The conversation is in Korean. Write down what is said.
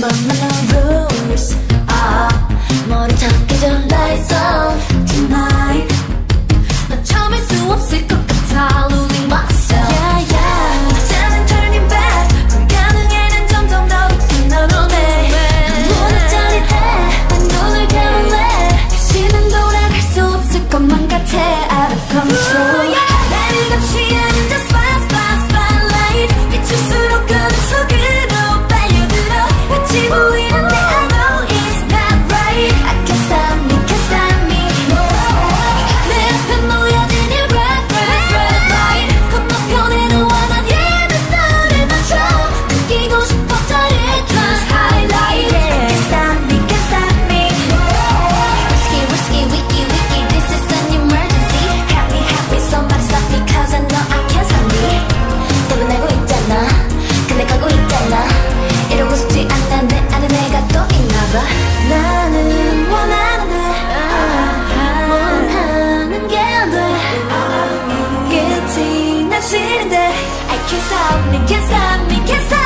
but no rules. 머리 잡기 전 lights on tonight. 너 참을 수 없을 것 같아 losing myself. Yeah, yeah. 이제는 turning back. 불가능해 난 점점 더 깊이 널 원해. 너무나 짜릿해. 난 눈을 감을래. 다시는 돌아갈 수 없을 것만 같아 out of control. 나를 감시 않은 just fast fast spotlight. 비출수록 그 속으로 빨려들어. 같이 보이는데 I know it's not right. I can't stop me, can't stop me. 내 앞에 놓여진 이 red red red light. 건너편에 너와 난 예쁜 너를 맞춰. 느끼고 싶어 짜릿한 highlight. I can't stop me, can't stop me. Risky risky wiki wiki this is an emergency. Happy happy somebody stop me cause I know I can't stop me. 답은 알고 있잖아. 근데 가고 있잖아. 이러고 싶지 않아. 내 안에 내가 또 있나봐. 나는 원하는데 원하는 게 안 돼. 끝이 난 싫은데 I can't stop me, can't stop me, can't stop me.